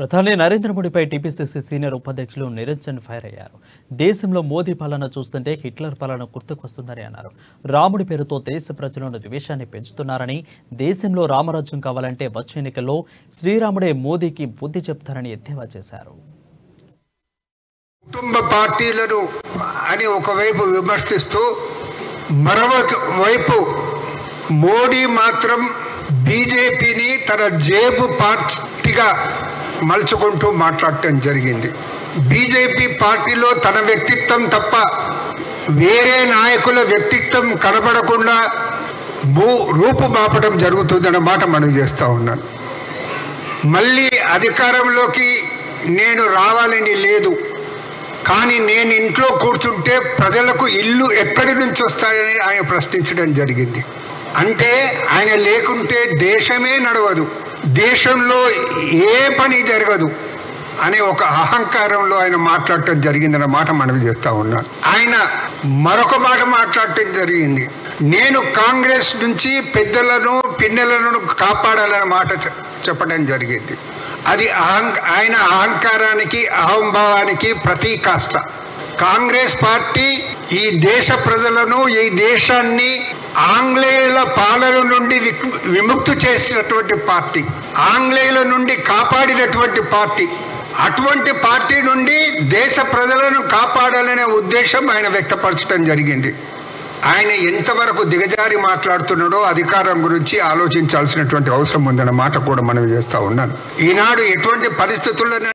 ప్రధాని Narendra మోడీపై TPCC senior ఉపాధ్యక్షులు Niranjan fire అయ్యారు. దేశంలో మోదీ పాలన చూస్తుంటే హిట్లర్ పాలన గుర్తుకొస్తుందని అన్నారు. రాముడి పేరుతో దేశ ప్రజలను ద్వేషాన్ని పెంచుతున్నారని, దేశంలో రామరాజ్యం కావాలంటే వచ్చే ఎన్నికల్లో శ్రీరాముడే మోదీకి బుద్ధి చెప్తారని ఎద్దేవా చేశారు. కుటుంబ పార్టీలను అని ఒకవైపు విమర్శిస్తూ మరోవైపు మోడీ మాత్రం బీజేపీని తన జేబు పార్టీగా మలుచుకుంటూ మాట్లాడటం జరిగింది. బీజేపీ పార్టీలో తన వ్యక్తిత్వం తప్ప వేరే నాయకుల వ్యక్తిత్వం కనబడకుండా రూపుమాపడం జరుగుతుందన్నమాట మనం చేస్తూ ఉన్నాను. మళ్ళీ అధికారంలోకి నేను రావాలని లేదు, కానీ నేను ఇంట్లో కూర్చుంటే ప్రజలకు ఇల్లు ఎక్కడి నుంచి వస్తాయని ఆయన ప్రశ్నించడం జరిగింది. అంటే ఆయన లేకుంటే దేశమే నడవదు, దేశంలో ఏ పని జరగదు అనే ఒక అహంకారంలో ఆయన మాట్లాడటం జరిగిందన్న మాట మనం చేస్తూ ఉన్నాను. ఆయన మరొక మాట మాట్లాడటం జరిగింది, నేను కాంగ్రెస్ నుంచి పెద్దలను పిన్నెలను కాపాడాలన్న మాట చెప్పడం జరిగింది. అది ఆయన అహంకారానికి అహంభావానికి ప్రతీకాష్ట. కాంగ్రెస్ పార్టీ ఈ దేశ ప్రజలను, ఈ దేశాన్ని ఆంగ్లేయుల పాలన నుండి విముక్తి చేసినటువంటి పార్టీ, ఆంగ్లేయుల నుండి కాపాడినటువంటి పార్టీ. అటువంటి పార్టీ నుండి దేశ ప్రజలను కాపాడాలనే ఉద్దేశం ఆయన వ్యక్తపరచడం జరిగింది. ఆయన ఎంతవరకు దిగజారి మాట్లాడుతున్నాడో అధికారం గురించి ఆలోచించాల్సినటువంటి అవసరం ఉందన్న మాట కూడా మనం చేస్తూ ఉన్నాను. ఈనాడు ఎటువంటి పరిస్థితుల్లో